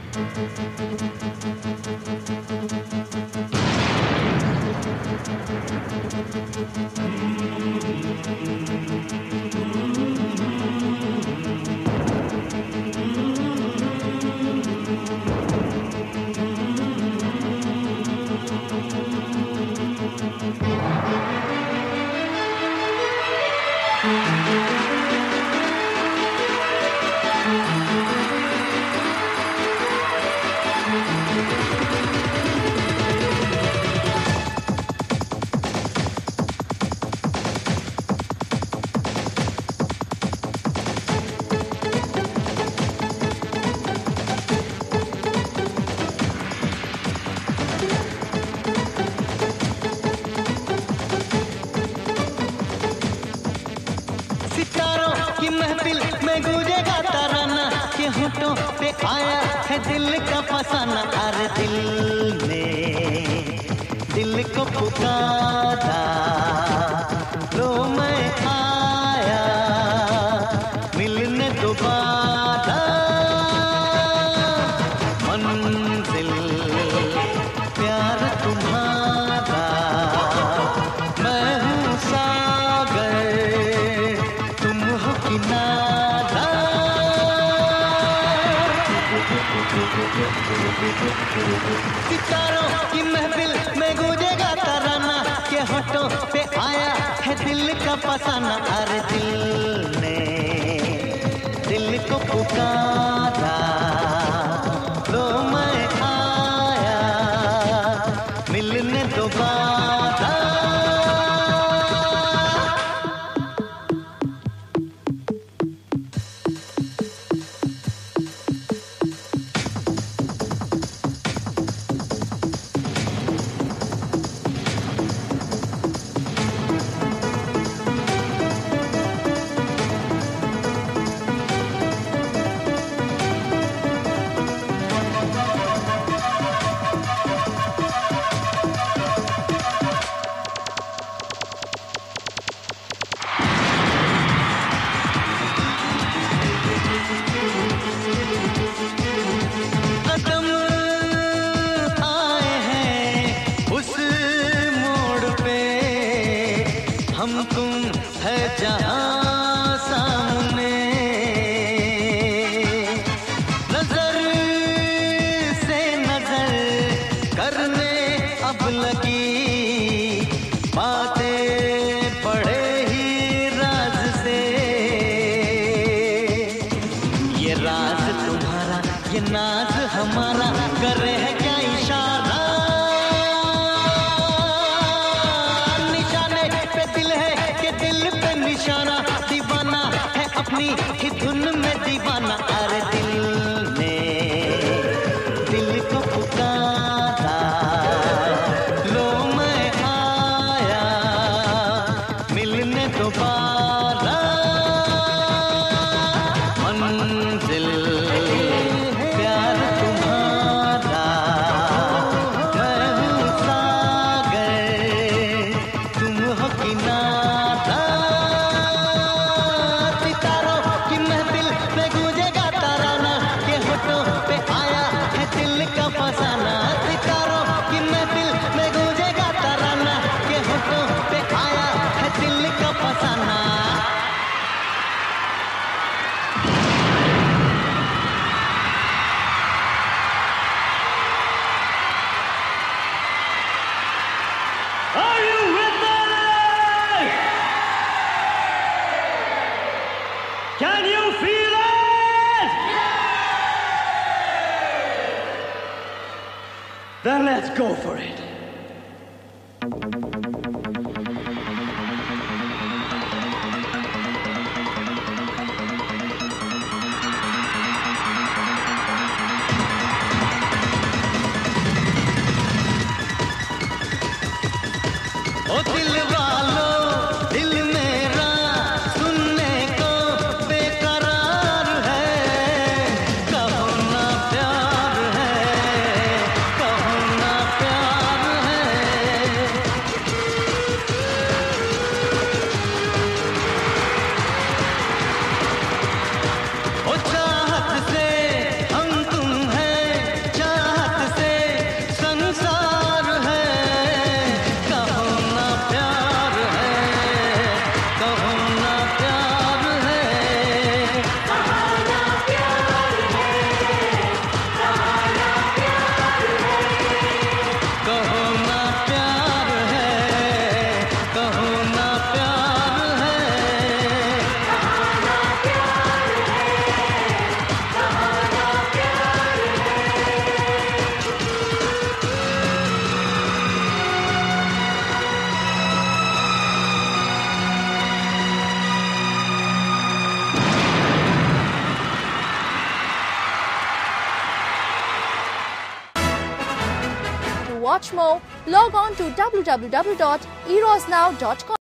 होठों पे आया है दिल का फसाना, अरे दिल ने दिल को पुकारा, लो मैं आया मिलने दोबारा, मंजिल प्यार तुम्हारा, मैं हूँ सागर तुम हो किनारा। सितारों की महफिल में गूंजेगा तराना, के होठों पे आया है दिल का फसाना, अरे दिल ने दिल को पुकारा, लो मैं आया मिलने दोबारा। हम तुम है जहां सामने, नजर से नजर करने अब लगी, बातें पड़े ही राज से, ये राज तुम्हारा ये नाज हमारा, करे है क्या इशारा, दिल पे निशाना, दीवाना है अपनी ही धुन में दीवाना, अरे दिल ने दिल को पुकारा, लो मैं आया मिलने दोबारा, मंजिल प्यार तुम्हारा, मैं हूँ सागर तुम हो किनारा। सितारों की महफिल में गूंजेगा तराना, के होठों पे आया है दिल का फसाना, सितारों की महफिल में गूंजेगा तराना, के होठों पे आया है दिल का फसाना। Are you with me? Can you feel it? Then let's go for it. ओ दिल वालों दिल मेरा सुनने को बेकरार है, कहो ना प्यार है, कहो ना प्यार watch more, log on to www.erosnow.com.